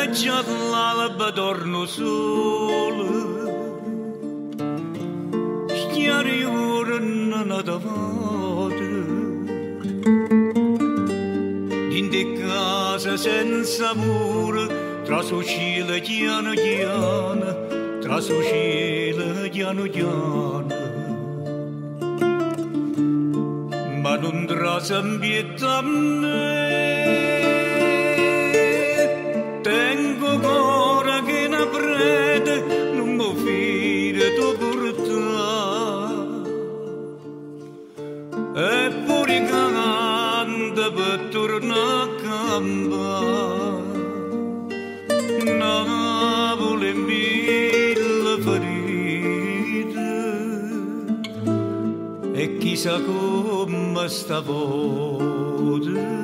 già l'alba torno solo schiari ora non davanti in di casa senza muro tra suocile piano piano tra suocile piano piano ma non trasa ambietta a me tengo cuore che ne prete non mi fide tu portare e pure canta per tornare a campare Napoli mille ferite e chissà come stavolta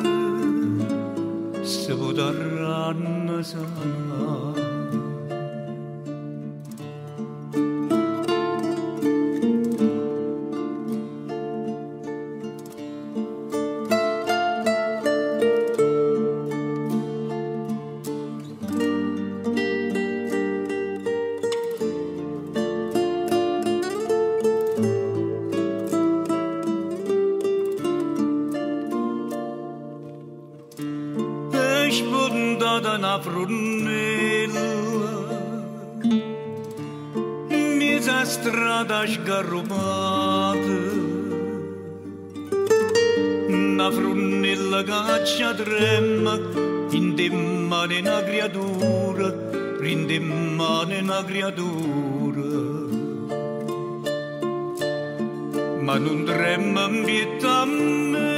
se potranno sanare. Spuntata una frunella mezza strada sgarrupata una frunella che trema in te mani una creatura in te mani una creatura ma non trema ambietta a me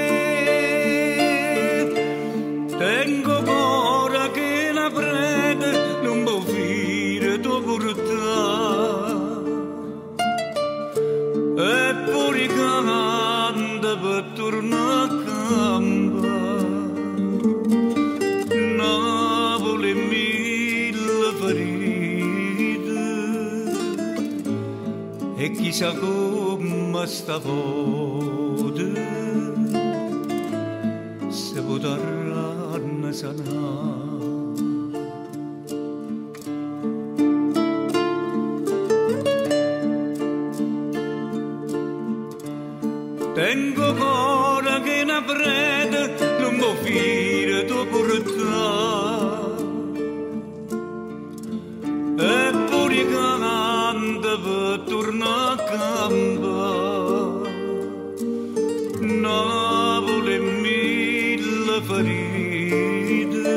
tengo cuore che la prende, non può fare tu portare. Eppure canta per tornare a campare. Napoli mille ferite e chissà come stavolta se potranno sanare. Tengo cuore che ne prende, non può fare tu portare. Eppure canta per tornare a campare. Napoli mille ferite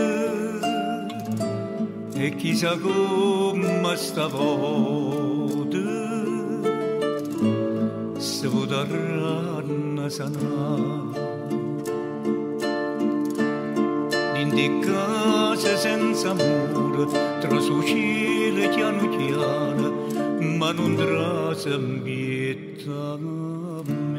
e chissà come stavolta se potranno sanare. In di case senza muro tra suocile piano piano ma non trasa ambietta